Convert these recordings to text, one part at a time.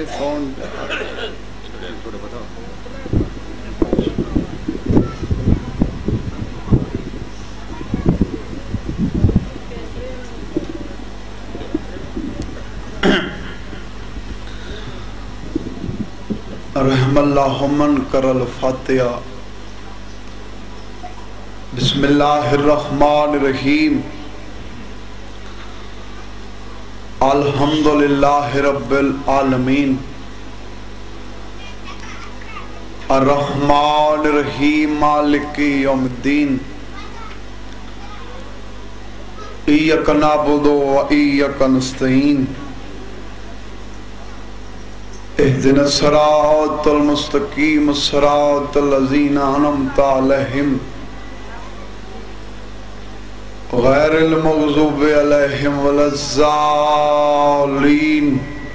Sound رحم اللہ من کر الفاتحہ بسم اللہ الرحمن الرحیم الحمدللہ رب العالمین الرحمن الرحیم مالک یوم الدین ایاک نعبد و ایاک نستعین اهدنا الصراط المستقیم صراط الذین انعمت علیہم غیر المغضوب علیہم ولا الضالین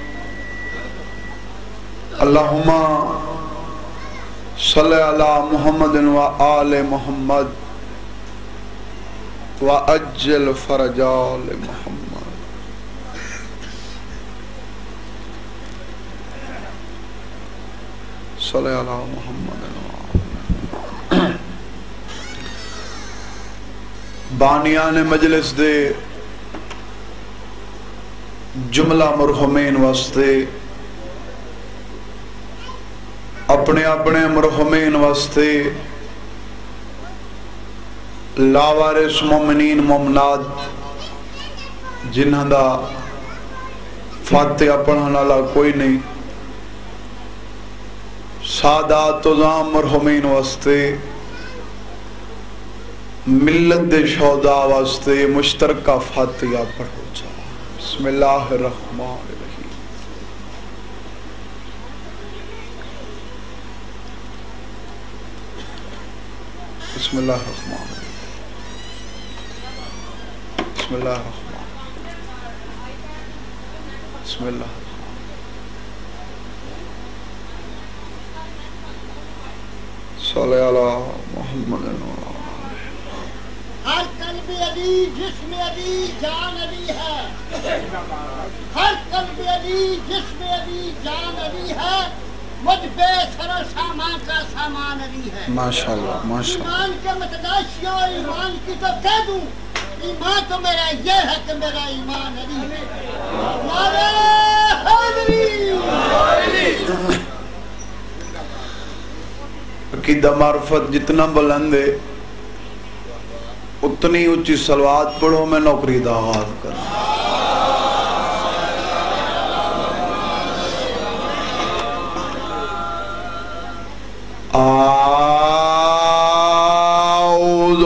اللہم صلی علی محمد و آل محمد وعجل فرج آل محمد صلی علی محمد بانیان مجلس دے جملہ مرحومین واسطے اپنے اپنے مرحومین واسطے لاوارث مومنین مومنات جنہاں دا فاتحہ پڑھن والا کوئی نہیں سادات و زام مرحومین واسطے ملت دے شہداء واسطے مشترکہ فاتحہ پڑھو جا بسم اللہ الرحمن الرحیم بسم اللہ الرحمن الرحیم بسم اللہ الرحمن بسم اللہ صلی اللہ محمد ہر قلب علی جسم علی جان علی ہے ہر قلب علی جسم علی جان علی ہے مجھ بے سر و سامان کا سامان علی ہے ماشاءاللہ ماشاءاللہ ایمان کے متداشیوں ایمان کی تو کہہ دوں ایمان تو میرا یہ ہے کہ میرا ایمان علی ہے نعرہ حیدری عقیدہ معرفت جتنا بلند ہے اتنی اونچی صلوات پڑھو میں نوکری دا آغاز کروں اعوذ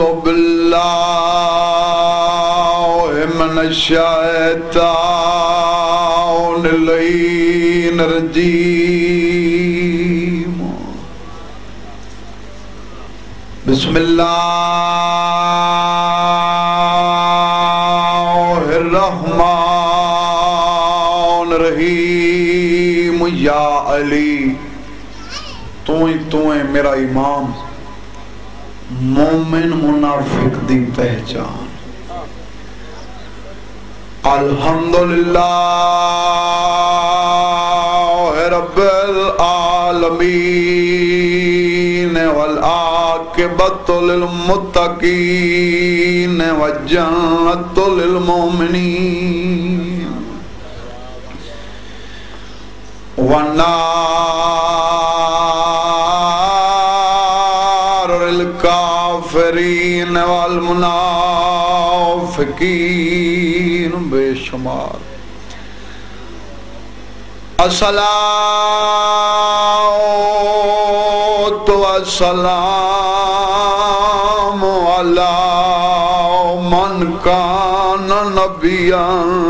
باللہ من الشیطان اللعین الرجیم بسم اللہ الرحمن الرحیم یا علی تو ہی میرا امام مومن منافق دی پہچان الحمدللہ رب العالمین والعاقبۃ للمتقین والجنۃ للمؤمنین والنار للکافرین والمنافقین بے شمار الصلاۃ والسلام علی من کان نبیا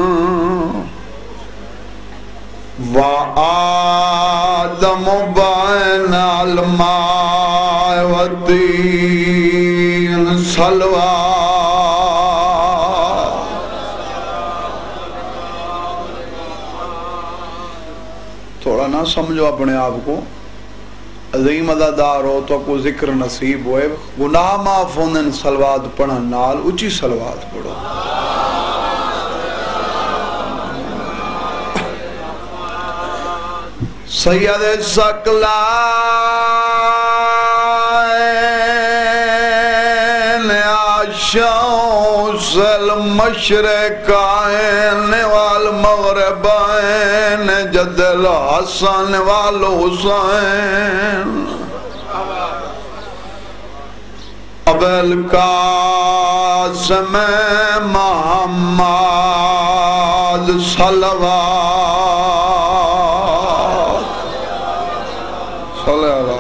وآدم بین الماء والطین صلوات تھوڑا نہ سمجھو اپنے آپ کو عظیم ادادار ہو تو کو ذکر نصیب ہوئے گناہ معاف ہونے صلوات پڑھن نال اچھی صلوات پڑھو سید ثقلین عشاؤس المشرقین والمغربین جد الحسن والحسین ابو القاسم محمد صلوات صلی اللہ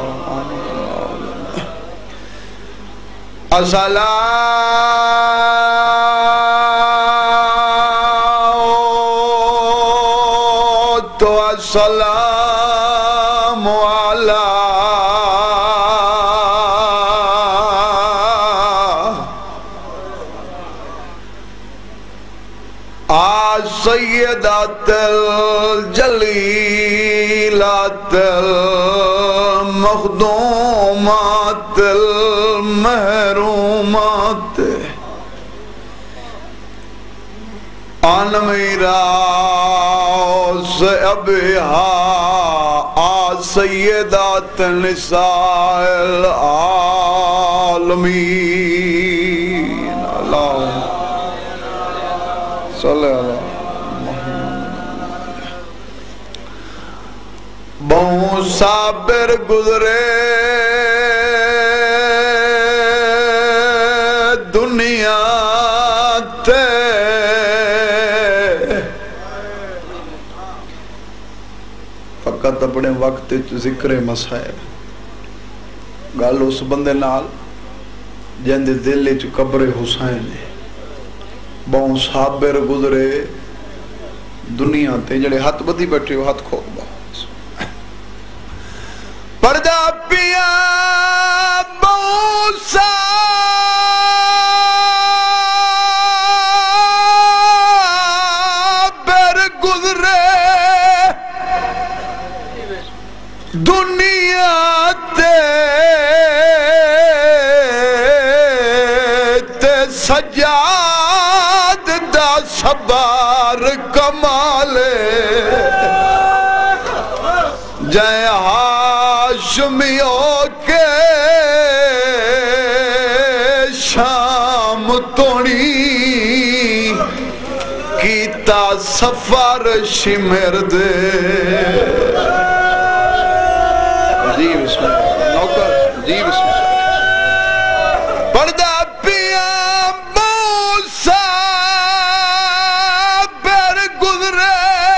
الصلاة والسلام علی سیدات الجلیلات المخدومات المحرومات آن میراث ابیہا سیدات نساء العالمین اللہم صلی اللہ بہت صابر گزرے دنیا تے فقط اپنے وقت ذکر مسائب گل اس بندے نال جن دے دل وچ قبر حسین ہے بہت صابر گزرے دنیا تے جڑے ہاتھ بدھی بیٹھے ہو ہاتھ کھول با پردہ پیا بہت صابر گزرے دنیا تے سجاد دا صبر کمالے جائے ہاشمیوں کے شام توڑی کیتا سفر شمر دے جی بسم اللہ نوکر جی بسم اللہ پردہ پیا موسیٰ پر گزرے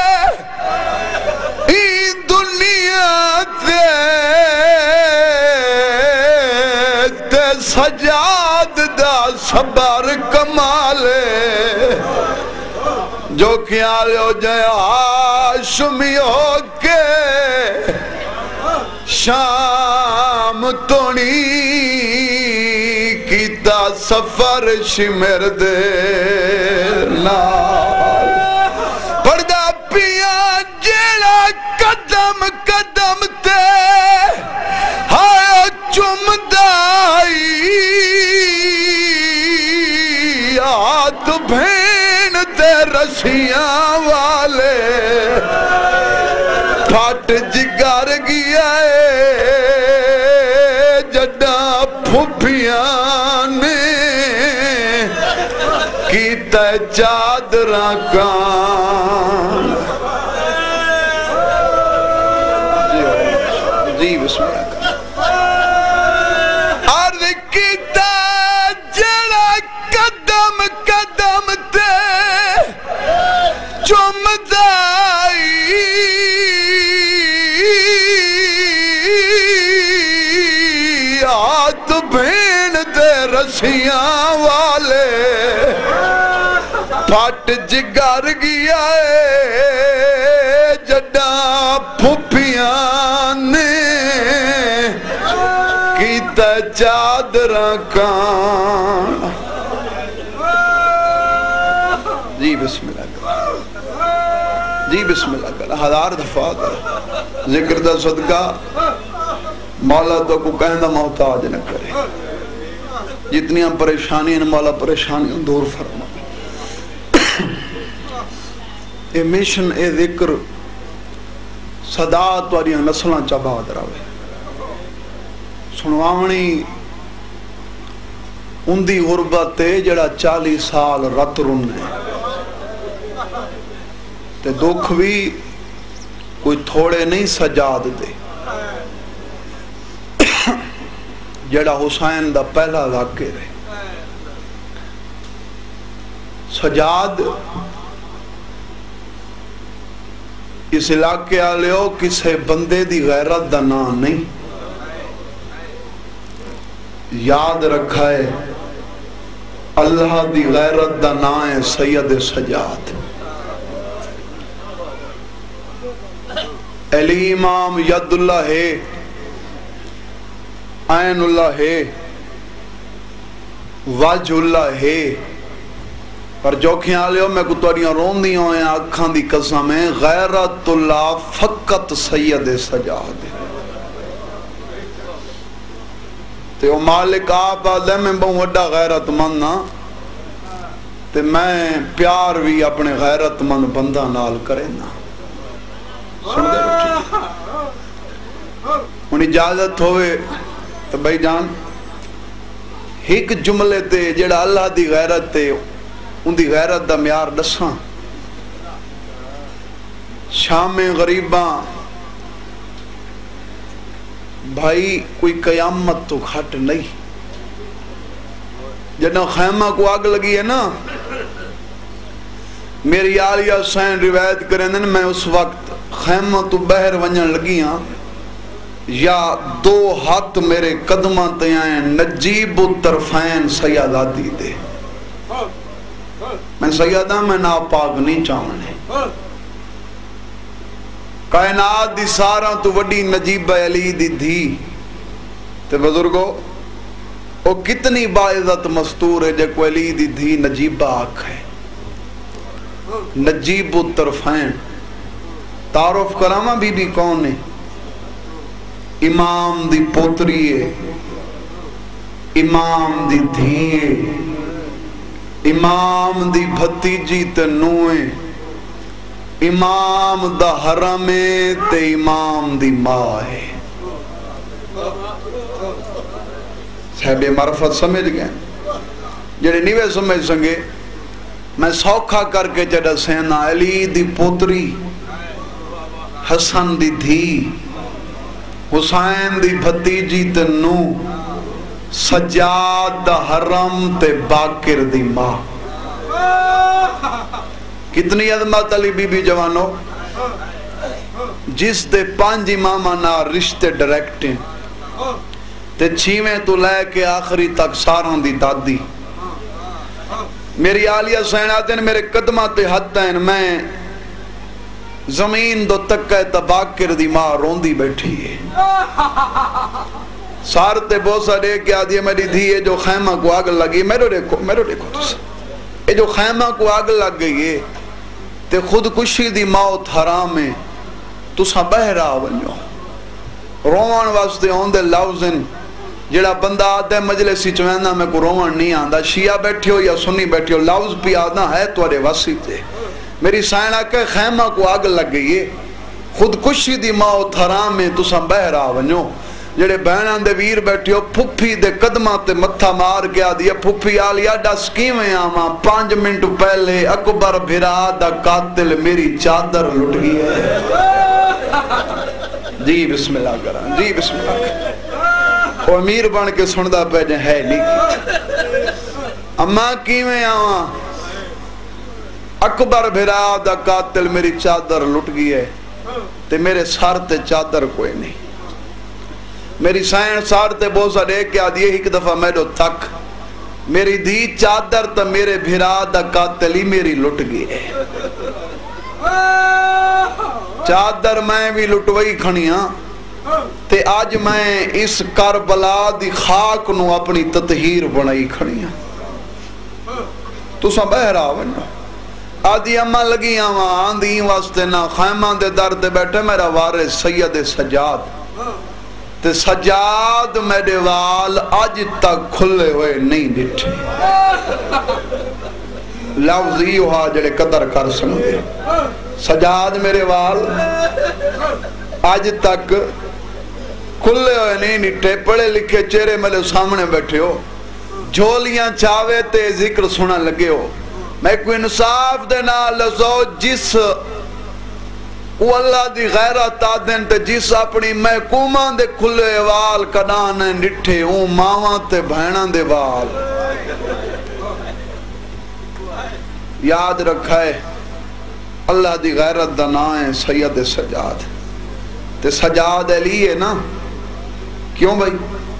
این دنیا تے سجاد دا صبر کمالے جو کیا لو جائے ہاشمی ہو کے شام تونی کیتا سفر شمر دے نال پردہ پیا جیڑا قدم قدم تے ہائے چمدائی ہاتھ بھین تے رسیاں والے پھٹ جگر گیا جڈا پھوپیاں نے کیتا چادراں کان جی بسم اللہ عرض کیتا جڑا قدم قدم تے چمدائی ہاتھ بھین دے رسیاں والے پھٹ جگر گیا جڈا پھوپیاں نے کیتا چادراں کان جی بسم اللہ جی بسم اللہ کرا ہزار دفعہ ذکر دا صدقہ مولا تو کو کہندہ محتاج نہ کرے جتنیاں پریشانیاں مولا پریشانیاں دور فرما اے مشن اے ذکر صدا توڑیاں نسلاں چباد رہے سنواونی اندی غربت جڑا 40 سال رت رنے تے دکھ بھی کوئی تھوڑے نہیں سجاد دے جڑا حسین دا پہلا واقع رہے سجاد اس علاقے آلے ہو کسے بندے دی غیرت دا نام نہیں یاد رکھا ہے اللہ دی غیرت دا نام ہے سید سجاد علی امام ید اللہ ہے عین اللہ ہے وجہ اللہ ہے پر جو کھیاں لے ہو میں کو توڑیاں رون دی ہوئے ہیں اکھاں دی قسم ہے غیرت اللہ فقط سید سجاد تے وہ مالک آپ آدھے میں بہت وڈا غیرت مند نا تے میں پیار بھی اپنے غیرت مند بندہ نال کرے نا سن دے بچے ان اجازت ہوئے تو بھائی جان ایک جملے تے جڑا اللہ دی غیرت تے ان دی غیرت دا معیار دساں شام غریباں بھائی کوئی قیامت تو کھٹ نہیں جنہوں خیمہ کو آگ لگی ہے نا میری آلیہ حسین روایت کریں دن میں اس وقت خیمہ تو بہر ونجن لگی ہاں یا 2 ہاتھ میرے قدمہ تیائیں نجیب الطرفین سیاداتی دے میں سیادہ میں ناپاک نہیں چاہنے کائنات دی سارا تو وڈی نجیب علی دی دھی تے بزرگو وہ کتنی باعزت مستور ہے جو کوئی علی دی دھی نجیبہ آکھ ہے نجیب الطرفین تعارف کراما بی بی کون ہے امام دی پوتری ہے امام دی دھی ہے امام دی بھتیجی تے نوئے امام دا حرم تے امام دی ماں ہے صاحب معرفت سمجھ گئے جڑے نیوے سمجھ سنگے میں سوکھا کر کے چڑھا سینا علی دی پوتری حسن دی دھی حسین دی بھتیجی تے نو سجاد دا حرم تے باکر دی ماں کتنی عظمت علی بی بی جوانو جس دے 5 امامہ نا رشتے ڈائریکٹیں تے 6ویں تو لے کے آخری تک ساروں دی دادی میری آلیہ حسین آتے ہیں میرے قدمہ تے حد ہیں میں زمین دو تکہ تباکر دی ماں روندی بیٹھی ہے سارتے بوسا دے کے آدھی میری دھی ہے جو خیمہ کو آگ لگی میرے دیکھو یہ جو خیمہ کو آگ لگ گئی ہے تے خودکشی دی موت حرام ہے تو سا بہرا ونجو روان واسطے ہوندے لفظن جڑا بندہ آدھے مجلسی چویندہ میں کو روان نہیں آندہ شیعہ بیٹھی ہو یا سنی بیٹھی ہو لفظ پی آدھا ہے توڑے واسطے تے میری سائنہ کے خیمہ کو آگ لگ گئی ہے خودکشی دی موت حرام ہے تو سا بہرا ونجو جڑے بہنان دے ویر بیٹھی ہو پھپھی دے قدمہ تے متھا مار گیا دیا پھپھی آلیا ڈس کیویں آماں 5 منٹ پہلے اکبر بھرا دا قاتل میری چادر لٹ گئی ہے جی بسم اللہ کران جی بسم اللہ کران وہ امیر بن کے سندہ پیجیں ہے نہیں اماں کیویں آماں اکبر بھرا دا قاتل میری چادر لٹ گئی ہے تے میرے سار تے چادر کوئی نہیں میری سائن سار تے بوسا دے کے آدھئے ایک دفعہ میں دو تک میری دی چادر تا میرے بھرا دا قاتلی میری لٹ گئی ہے چادر میں بھی لٹوئی کھنیاں تے آج میں اس کربلا دی خاک نو اپنی تطہیر بنائی کھنیاں تو سا بہرا ونجو آدھی اماں لگی آواں آندھی واسطے نہ خیمہ دے در دے بیٹھے میرا وارث سید سجاد تے سجاد میرے وال آج تک کھلے ہوئے نہیں ڈٹھے لفظ ہی ہوا جڑے قدر کر سنگے سجاد میرے وال آج تک کھلے ہوئے نہیں نٹھے پڑھے لکھے چہرے میرے سامنے بیٹھے ہو جھولیاں چاوے تے ذکر سنا لگے ہو میں کوئی انصاف دے نال لزو جس وہ اللہ دی غیرت آدن تے جس اپنی محکومان دے کھلے وال کڈانے نٹھے ہوں ماواں تے بہناں دے وال یاد رکھا ہے اللہ دی غیرت دا نام ہے سید سجاد تے سجاد علی ہے نا کیوں بھائی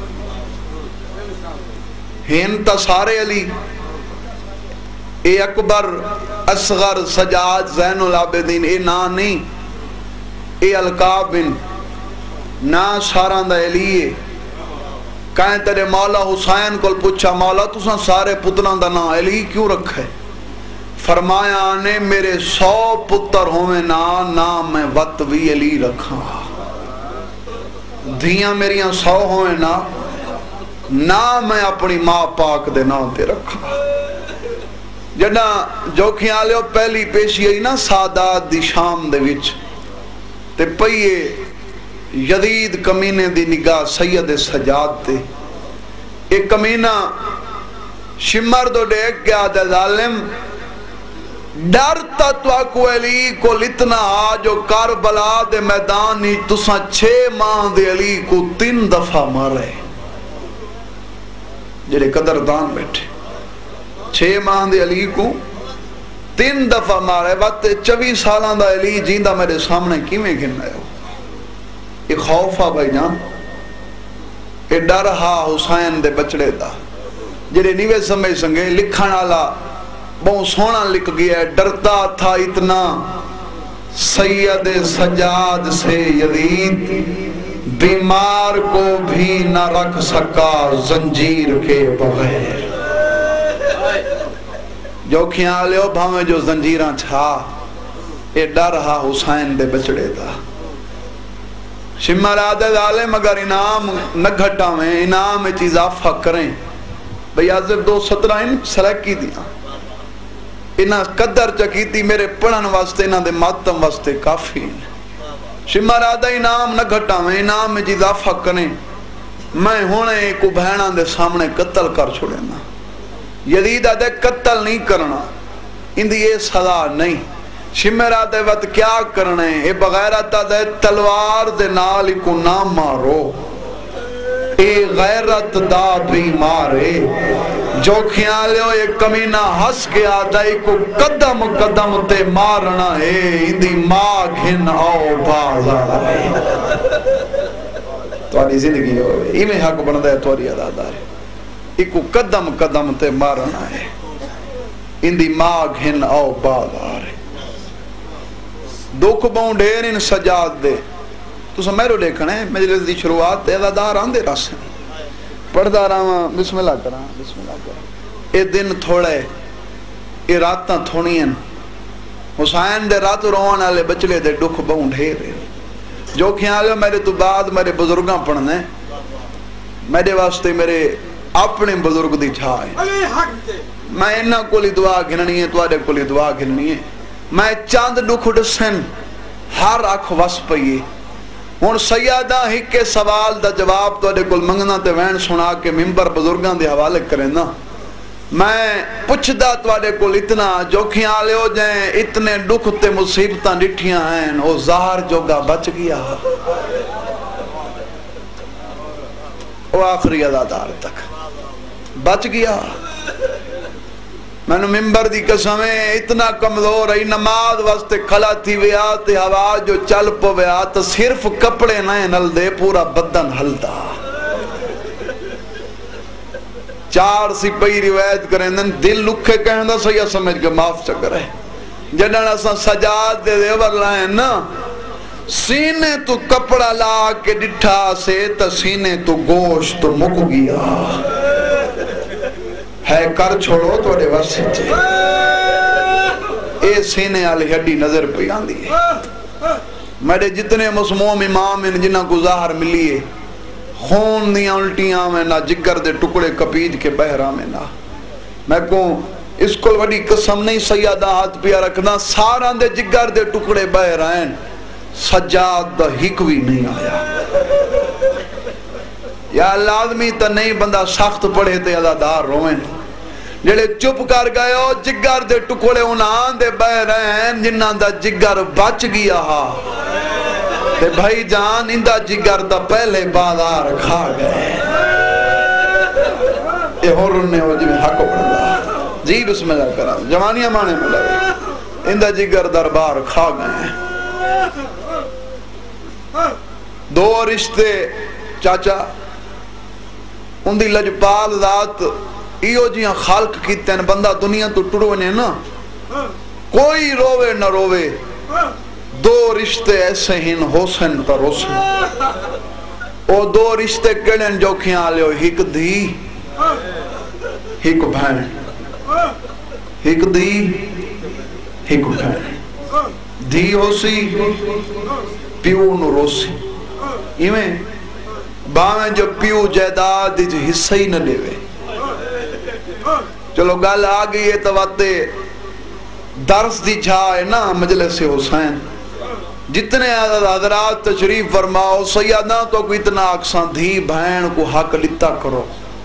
ہین تا سارے علی اے اکبر اصغر سجاد زین العابدین اے نا نہیں اے القاب بن نا ساران دا علی ہے کہیں تیرے مولا حسین کو پوچھا مولا تساں سارے پتران دا نا علی کیوں رکھا ہے فرمایا نے میرے 100 پتر ہوئے نا میں وط بھی علی رکھا دھیاں میریاں 100 ہوئے نا میں اپنی ماں پاک دے نام تے رکھا جڑا جوکھیاں لیو پہلی پیشی آئی نا سادات دی شام دے وچ تے پئیے یزید کمینے دی نگاہ سید سجاد تے ایک کمینہ شمر دو ڈیک گیا دے ظالم ڈرتا تو اکو علی کو لتنا جو کربلا دے میدانی تساں 6 ماہ دے علی کو 3 دفعہ مارے جڑے قدردان بیٹھے 6 ماہ دے علی کو 3 دفعہ مارے وقت 24 سالان دا علی جیندہ میرے سامنے کیویں گھن رہے ہو ایک خوفا بھائی جان ایک ڈر ہا حسین دے بچڑے دا جڑے نیوے سمجھ سنگے لکھن والا بہت سونا لکھ گیا ہے ڈرتا تھا اتنا سید سجاد سے یزید بیمار کو بھی نہ رکھ سکا زنجیر کے بغیر جو خیال ہو بھاویں جو زنجیران چھا اے ڈر ہا حسین دے بچڑے دا شمر آدھے ظالم اگر انعام نہ گھٹا میں انعام چیز آفا کریں بھئی آزر 217 ان سرکی دیا انہاں قدر چکیتی میرے پڑھن واسطے انہاں دے ماتم واسطے کافی شمر آدھا انعام نہ گھٹا میں انعام چیز آفا کریں میں ہونے کو بہناں دے سامنے قتل کر چھوڑینا یزید آدھے قتل نہیں کرنا اندھی یہ سزا نہیں شمر آدھے وقت کیا کرنے اے بغیرت آدھے تلوار دے نال کو نہ مارو اے غیرت دا بھی مارے جو خیالیو یہ کمینہ ہس کے آدھے کو قدم قدم تے مارنا ہے اندھی ماں گھن آؤ بازا تواری زندگی ہوئے ایمیں حق بندہ ہے تواری عدادہ ہے ایک قدم قدم تے مارنا ہے اندھی ماں گھن آؤ بازا ہے دکھ باؤں ڈھیر ان سجاد دے تو سمیرو دیکھنا ہے مجلس دی شروعات تے عزادار آن دے رس ہیں پڑھدا رہا بسم اللہ کرا بسم اللہ کرا اے دن تھوڑے اے راتاں تھوڑی ہیں حسین دے رات روان آلے بچلے دے دکھ باؤں ڈھیر ہیں جو خیال میرے تو بعد میرے بزرگاں پڑھنے میرے واسطے میرے اپنے بزرگ دی چھائے میں انہاں کو لی دعا گھننی ہے توارے کو لی دعا گھننی ہے میں چاند دکھ ڈسن ہر اکھ وس پئیے ہن سیادہ ہی کے سوال دا جواب تو کل منگنا تے وین سنا کے ممبر بزرگاں دے حوالے کریں نا میں پوچھ دا توڑے کل اتنا جو خیال ہو جائیں اتنے دکھ تے مصیبتاں ڈٹھیاں ہیں او ظاہر جوگا بچ گیا او آخری عزادار تک بچ گیا میں نے ممبر دی قسمیں اتنا کمزور ہے نماز واسطے کھلا تھی ویا تے ہوا جو چل پویا تو صرف کپڑے نئے نل دے پورا بدن ہلدا 4 سپاہی روایت کریں دل لکھے کہیں دا سیاہ سمجھ کے معاف چکر ہے جنہاں اساں سجاد دے دیور لائیں نا سینے تو کپڑا لا کے ڈٹھا سے تا سینے تو گوشت مک گیا ہے کر چھوڑو تو اڑے واسطے اے سینے آلی ہڈی نظر پہ آندی ہے میرے جتنے مسموم امام ہیں جنہاں کو ظاہر ملی ہے خون دیاں الٹیاں میں نہ جگر دے ٹکڑے کپید کے بہرہ میں نہ میں کہوں اس کو بڑی قسم نہیں سیادہ ہاتھ پیا رکھنا سارا دے جگر دے ٹکڑے بہرہ ہیں سجاد دا ہک بھی نہیں آیا. یا لازمی تا نہیں بندہ سخت پڑھے تے عزادار روئیں جڑے چپ کر گئے ہو جگر دے ٹکڑے انہاں دے بہ رہے ہیں جنہاں دا جگر بچ گیا ہا تے بھائی جان اندہ جگر دا پہلے بازار کھا گئے. اے ہورن نے ہو جی میں حق پڑھا جی بسم اللہ کرا جوانیاں مانے میں لگے اندہ جگر دربار کھا گئے. دو رشتے چاچا ان دی لجپال ذات ایو جیاں خالق کیتے ہیں بندہ دنیا تو ٹرو ونے نا کوئی روے نہ روے. دو رشتے ایسے ہن حسن پر حسن او دو رشتے کڑن جو کھیاں لیو ہک دی ہک بھین ہک دی ہک بھین دی ہو سی پیو نو روسی ایویں باویں جو پیو جائیداد جو حصہ ہی نہ لے وے. چلو گل آگئی ہے تواتے درس دی جھائے نا مجلس حسین جتنے حضرات تشریف فرماؤ سیادہ تو کو اتنا اکسان دھی بہن کو حق لتا کرو.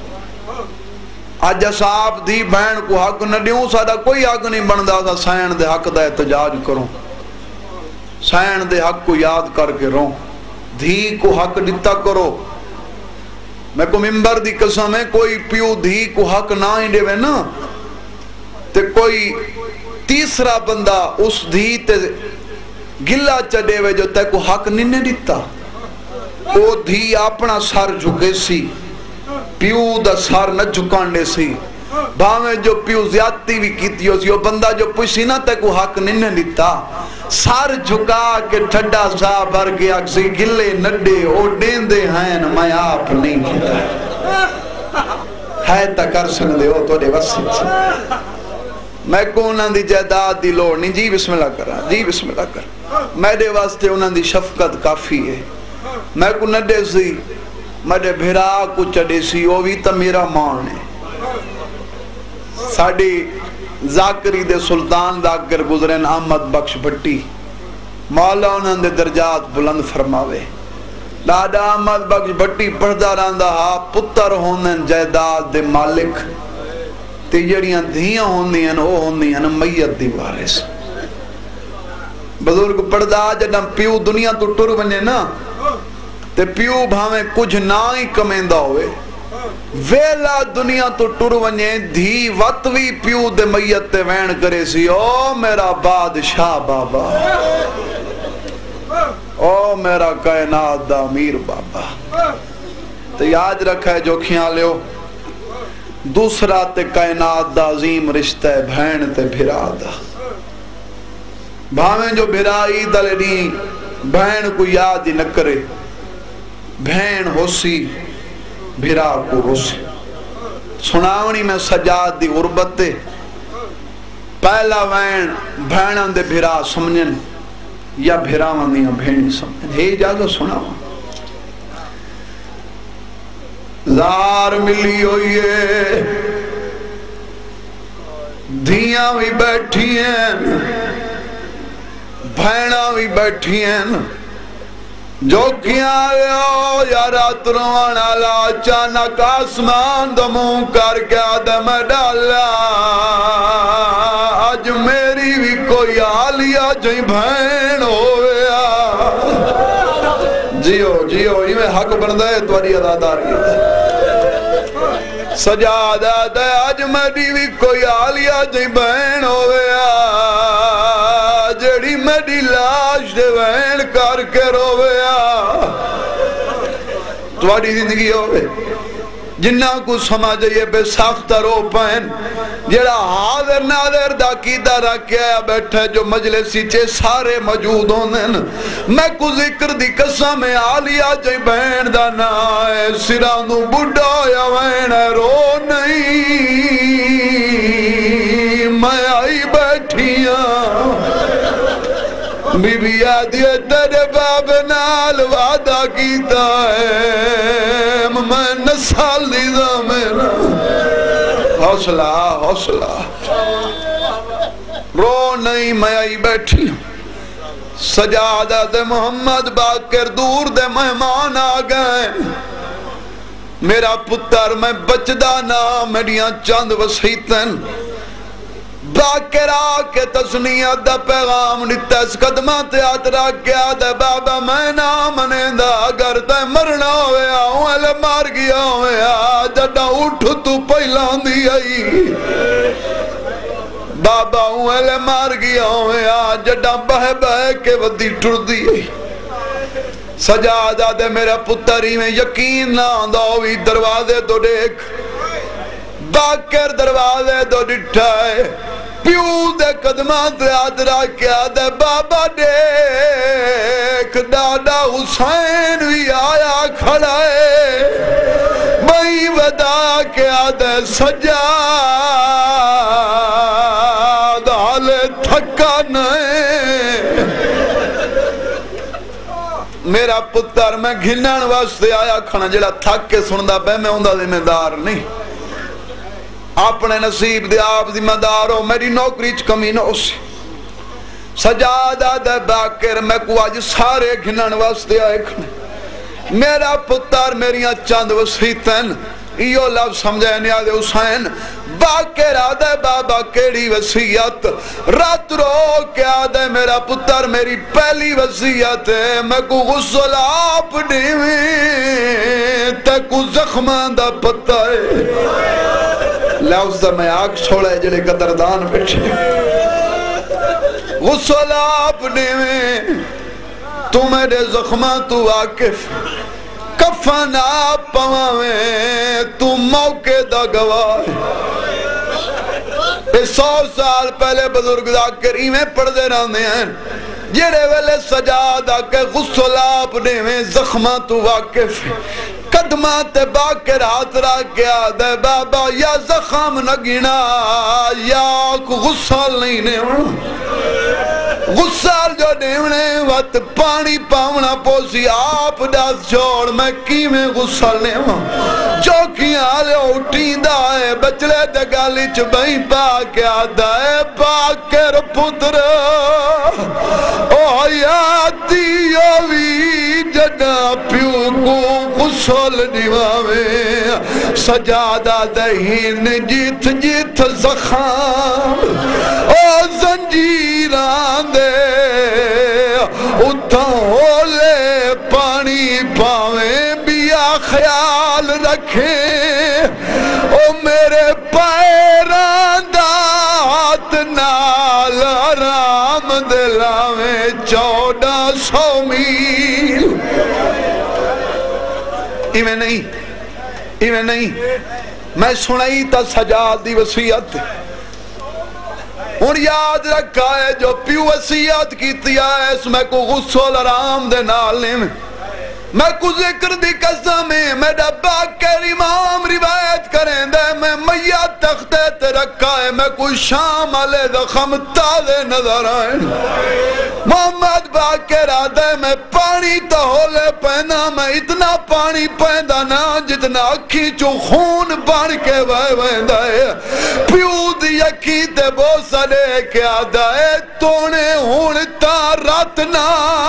آج صاحب دھی بہن کو حق نہ دیوں سادہ کوئی حق نہیں بندہ تھا سین دے حق دا احتجاج کرو سین دے حق کو یاد کر کے رو دھی کو حق لتا کرو. میں کو ممبر دی قسم ہے کوئی پیو دھی کو حق نہ ہی دے وے نا تے کوئی تیسرا بندہ اس دھی تے گلہ چڑے وے جو تے کو حق نہیں دیتا او دھی اپنا سر جھکے سی پیو دا سر نہ جھکانڈے سی بھاویں جو پیو زیادتی بھی کیتی ہو سی وہ بندہ جو پوچھی نہ تے کو حق نہیں دیتا سار جھکا کے ٹھڈا سا بھر کے اکسی گلے نڈے او ڈیندے ہیں میں آپ نہیں کیتا ہے تا کر سن دے ہو تو دے وسیع سے میں کو انہاں دی جائیداد دی لوڑ نہیں جی بسم اللہ کرا جی بسم اللہ کر میرے واسطے انہاں دی شفقت کافی ہے. میں کو نڈے سی میرے بھرا کو چڑے سی وہ بھی تا میرا مان ہے. ساڑی ذاکری دے سلطان ذاکر گزرین احمد بخش بھٹی مولا انہاں دے درجات بلند فرماوے. دادا احمد بخش بھٹی پڑھدا رہندا ہا پتر ہوندن جائیداد دے مالک تے جڑیاں دھیاں ہوندیاں او ہوندیاں میت دی وارث. بزرگ پڑھدا جڑا پیو دنیا تو ٹر ونجے نا تے پیو بھاویں کچھ نہ ہی کمیندا ہوئے ویلا دنیا تو ٹر ونجے دھی وطوی پیو دے میت تے وین کرے سی او میرا بادشاہ بابا او میرا کائنات دا امیر بابا. تو یاد رکھا ہے جو کھیاں لیو دوسرا تے کائنات دا عظیم رشتہ ہے بہن تے بھرا دا. بھاویں جو بھرائی دلڑی بہن کو یاد ہی نہ کرے بہن ہو سی بھرا کو ہو سی. سناونی میں سجاد دی غربت تے پہلا وین بہنان دے بھرا سمجھن یا بھراوان دیاں بہن سمجھن ہے جاگہ سناوان. زار ملی ہوئی ہے دھیاں بھی بیٹھی ہیں بھینا بھی بیٹھی ہیں جو کیا گیا یا رات روانا لا اچانک آسمان دموں کر کے آدم ڈالا آج میری بھی کوئی آلیا جائیں بھین ہویا. جیو جیو یہ میں حق بندہ ہے تواری اداداری سجادہ دے آج میری بھی کوئی آلیا جائیں بہن ہویا جڑی میری لاش دے بہن کر کے رویا. تواری زندگی ہوئے جنہ کو سمجھئے بے ساختہ رو پہن جڑا حاضر ناظر دا کیدہ رکھیا بیٹھے جو مجلسی چے سارے موجود ہوندن. میں کو ذکر دی قسم آلیا جائیں بہن دا نائے سرانو بڑھا یا بہن رو نہیں میں آئی بیٹھیاں بی بی آدھیے تیرے باب نال وعدہ کیتا ہے میں نسال دیدہ میرا حوصلہ حوصلہ رو نہیں میں آئی بیٹھی سجادہ دے محمد باقر دور دے مہمان آ گئے میرا پتر میں بچدا نا میڈیاں چند وسیعتن باقر آ کے تسنیت دا پیغام نیتا اس قدمہ تے آترا کیا دے بابا میں نہ منے دا اگر تے مرنا ہوئے آؤں ایلے مار گیا ہوئے آ جڑا اٹھ تو پہلان دی آئی بابا ہوں ایلے مار گیا ہوئے آ جڑا بہ بہ کے ودی ٹر دی آئی سجادہ دے میرا پتری میں یقین نہ آندہ ہوئی دروازے تو دیکھ باقر دروازے تو ڈٹھائے پیو دے قدمات آدرا کیا دے بابا دیکھ ڈاڈا حسین بھی آیا کھڑائے بھائی ودا کیا دے سجاد حال تھکا نئے میرا پتر میں گھنن واسطے آیا کھانا جڑا تھک کے سندہ پہ میں اندہ ذمہ دار نہیں اپنے نصیب دے آپ ذمہ دار ہو میری نوکری چ کمی نہ اسی سجادہ دے باقر میں کو آج سارے گھنن واسطے آئے کھانا میرا پتر میریاں چند وسیعتن ایو لفظ سمجھے نیاد حسین باقر آدھے بابا کیڑی وسیعت رات رو کے آدھے میرا پتر میری پہلی وسیعت ہے میں کو غسل آپ دیویں تے کو زخمان دا پتہ ہے لفظ دا میں آگ چھوڑا ہے جلے قدردان بیٹھے غسل آپ دیویں تو میرے زخمان تو واقف کفن آپ پواویں تو موقع دا گواہ 100 سال پہلے بزرگ ذاکری میں پڑھ دے رہنے ہیں جڑے ویلے سجادہ کے غسل آپ دیویں زخمہ تو واقف قدمات باقر ہاتھ را کیا دے بابا یا زخم نہ گنا یا غسل نہیں نیونا غسل جو نیونے وقت پانی پاونا پوسی آپ داس چھوڑ میں کی میں غسل نیونا چوکیاں لے اٹھی دائے بچلے دگالی چبئی پا کیا دائے باقر پتر او حیاتی ہوئی جنا پیو کو غسل نیواویں سجادہ دہین جیت جیت زخام او زنجیران دے اتھا ہولے پانی پاویں بیا خیال رکھیں او میرے پیران دات نال آرام دلاویں 1400 میل ایویں نہیں میں سنائی تا سجاد دی وسیعت اور یاد رکھا ہے جو پیو وسیعت کیتی ہے اس میں کو غسل آرام دے نالے میں کو ذکر دی قسم ہے میں ڈبا کر امام روایت کریں دے میں میت تختے تے رکھا ہے میں کو شام علیہ زخم تازے نظر آئے محمد باقر آدھے میں پانی تو ہولے پہنا میں اتنا پانی پہندا نا جتنا اکھی چو خون بڑھ کے وہندہ ہے پیو دی اکھی تے بوسا لے کے آدھا ہے تونے ہونتا راتنا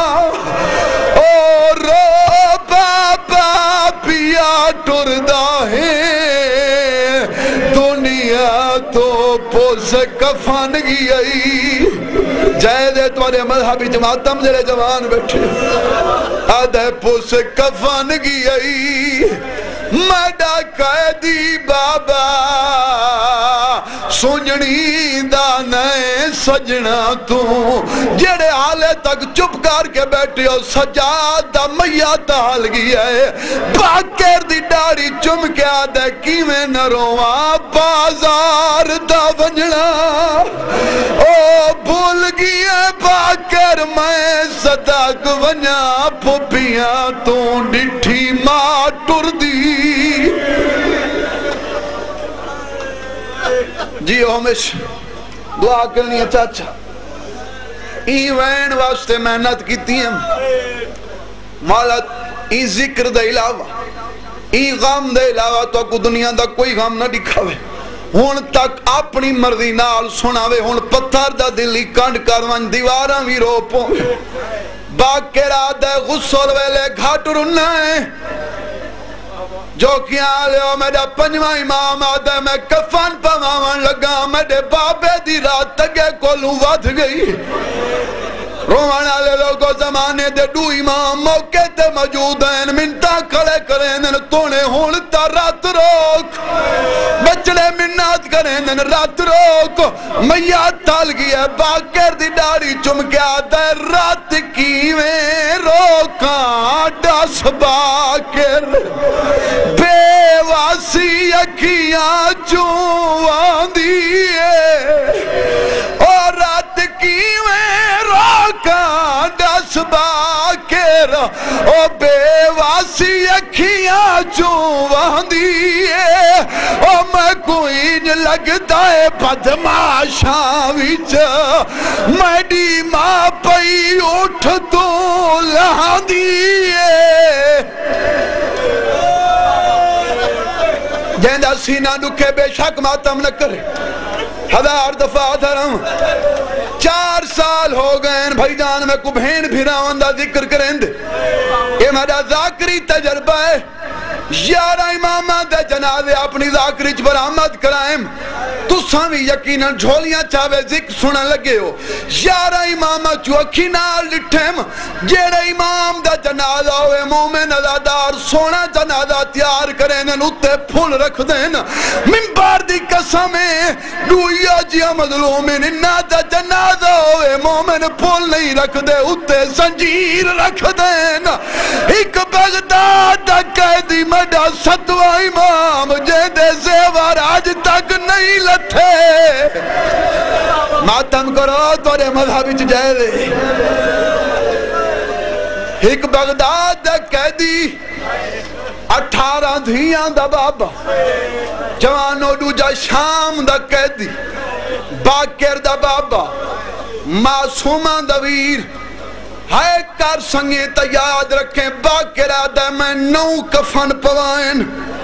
اور رو بابا پیا ٹردہ ہے دنیا تو پوس کفن گئی جائے دے تمہارے مذہبی جماعتم جلے جوان بیٹھے آدھے پوس کفن گئی میڈا قیدی بابا سنجنی دانے سجنا تو جڑے حالے تک چپ کر کے بیٹھے ہو سجاد دا میت حال گیا ہے باقر دی ڈاڑی چم کے آدھے کی میں نہ رواں بازار دا ونجنا او بھول گیا باقر میں صدق ونیا پھپیاں تو ڈٹھی ماں ٹر دی جی ہومش دعا کرنی ہے چاچا ایوین واسطے محنت کیتی ہیں مالت ای ذکر دے علاوہ ای غم دے علاوہ تو کو دنیا دا کوئی غم نہ دکھاوے ہن تک اپنی مرضی نال سناوے ہن پتھر دا دلی کنڈ کر ون دیواراں وی رو پوے باقر آدھے غسل ویلے گھاٹ رنا ہے جو کیا لیا میرا پنجوہ امام آدھے میں کفن پواون لگا میرے بابے دی رات تگے کولوں ودھ گئی روان آلے لوگوں زمانے دے دو امام موقع تے موجود ہیں منتہ کھڑے کریں تونے ہونتا رات روک بچڑے منات کریں رات روک میات تال گیا باقر دی داڑی چمکیا دے رات کیویں روکاں ڈاس باقر بے واسی اکھیاں چوان دیئے اور رات کیویں روکاں ڈاس باقر او بے واسی اکھیاں چوان دیئے او میں کوئی لگتا ہے بدماشاں وچ میڈی ماں پئی اٹھ تو لہاں دیئے جہندہ سینہ دکھے بے شک ماتم نہ کرے 1000 دفعہ دھرم 4 سال ہو گئے ہیں بھائی جان میں کو بھین بھیراؤں دا ذکر کریں دے یہ میرا ذاکری تجربہ ہے 11 امامہ دے جنازے اپنی ذاکری چ برآمد کرائیں تو سامی یقیناً جھولیاں چاہوے ذکر سنن لگے ہو 11 امامہ چو اکھی نال لٹھیں جیڑے امام دا جنازہ ہوئے مومن ازادار سونا جنازہ تیار کریں نوتے پھول رکھ دیں منبر دی قسمیں دویا جیا مظلومین انہا دا جنازہ ہوئے مومن پھول نہیں رکھ دے اتے زنجیر رکھ دیں ایک بغداد دا قیدی مڈا 7واں امام جیدے زیور آج تک نہیں لتھے ماتم کرو تورے مذہبی چ جائے دے ایک بغداد دا قیدی 18 دھیاں دا بابا جوانو دوجا شام دا قیدی باقر دا بابا معصومہ دا ویر ہائے کر سنگے تا یاد رکھیں باقر آدھا میں 9 کفن پوائن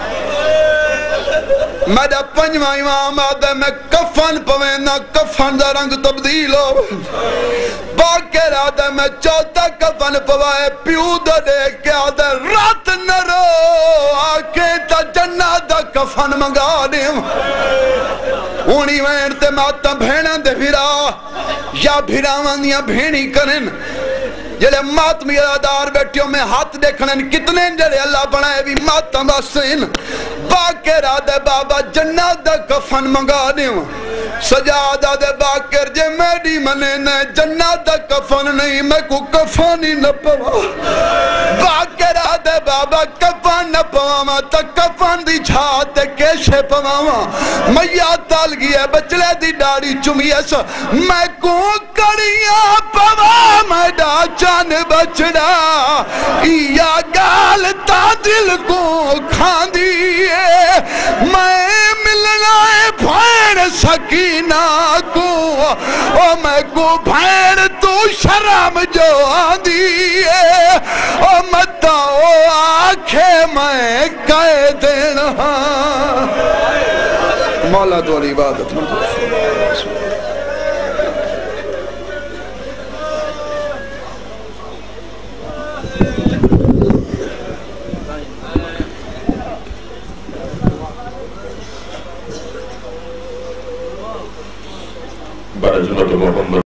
میرا 5واں امام آدھا میں کفن پوائن نہ کفن دا رنگ تبدیل ہو باقر آدھا میں 4 کفن پوائے پیو دا دیکھ کے آدھا رات نہ رو آکے تا جنہ دا کفن منگا دیم اونی وین تے ماتا بھینا دے بھیرا یا بھیراوان یا بھینی کرن جلے ماتمی ادار بیٹھیوں میں ہاتھ دیکھنن کتنے جلے اللہ بنائے بھی ماتم باسین باقر آدھے بابا جنات دا کفن منگا دیوں سجادہ دے باقر جے میڈی منے نے جنات دا کفن نہیں میں کو کفن ہی نہ پوا باقر آدھے بابا کفن نہ پوا ماں تا کفن دی چھاتے کیشے پوا ماں میات تال گیا بچلے دی ڈاڑی چمیس میں کو کڑیاں پوا میں ڈا چان بچڑا یا گال تا دل کو کھان دیئے میں ملنا ہے بھین سکینہ کو او میں کو بھین تو شرم جو آن دیئے او متا او آنکھیں میں کہے دینا مولا دوری عبادت